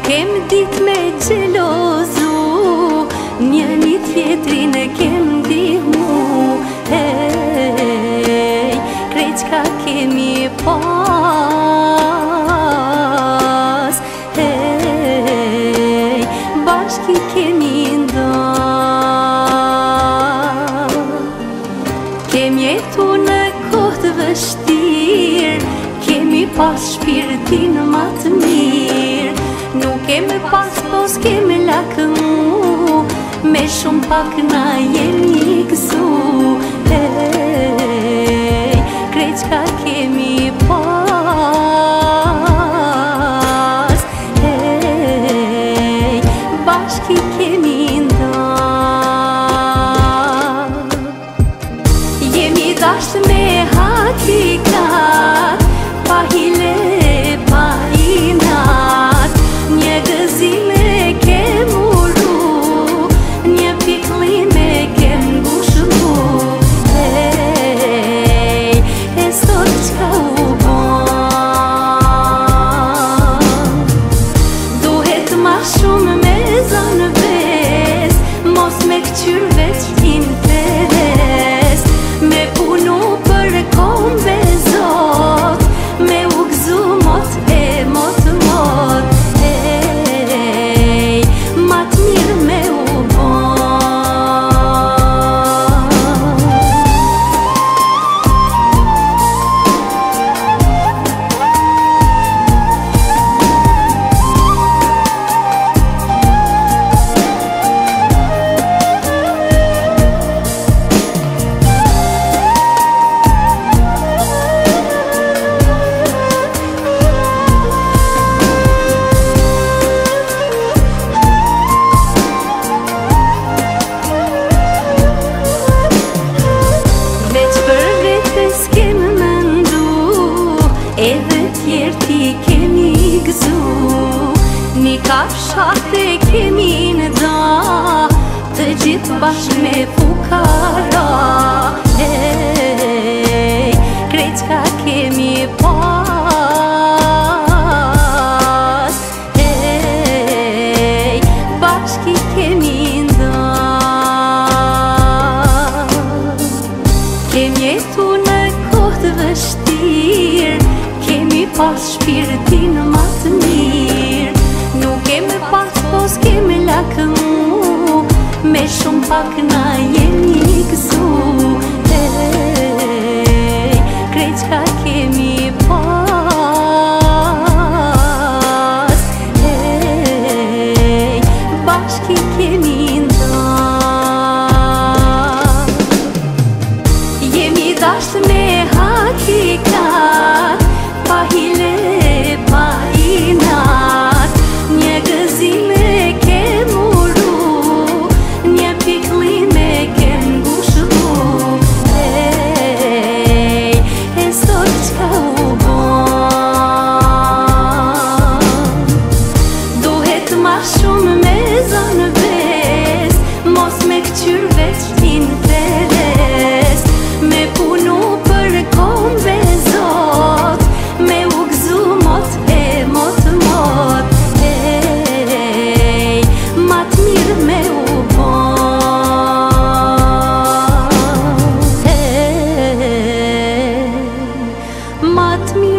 kem dit me gjelozu, njëri tjetrin e kem ndihmu. Hey, krejt qka kemi pas, hey, bashki kemi nda. Kem jetu në kohë të vështirë, kemi pas shpirtin ma të mirë. Nuk kemi pas pos kemi lakmu, me shumë pak na jemi gëzu. Hey, krejt qka kemi pas, hey, bashki kemi nda. Jemi dasht me hakikat, pa hile, pa inat. Një gëzime kem uru, një piklime kem ngushëmu. Hey, e sot qka u ban, duhet ma shumë me zanë ves, mos me këqyr veç interes. Me punu për kombe zot, me u gëzu mot e mot mot. Hey, ma të mirë me u edhe tjerë ti kemi gëzu. Një kafshate kemi në da, të gjithë bashkë me fukara. Hey, krejt qka kemi pas, hey, bashki kemi nda. Kem jetu në kohë të vështirë, kemi pas shpirtin ma të mirë. Nuk kemi pas pos kemi lakmu, me shumë pak na jemi gëzu. Hey, krejt qka kemi pas, hey, bashki kemi nda. Jemi dasht me hakikat, pa hile, pa inat. Një gëzime kem uru, një piklime kem ngushëmu. Hey, e sot qka u ban, duhet ma shumë me zanë ves, mos me këqyr veç interes. Me punu për kombe zot, me u gëzu mot e mot mot. Hey, ma të mirë me u ban, hey, ma të mirë.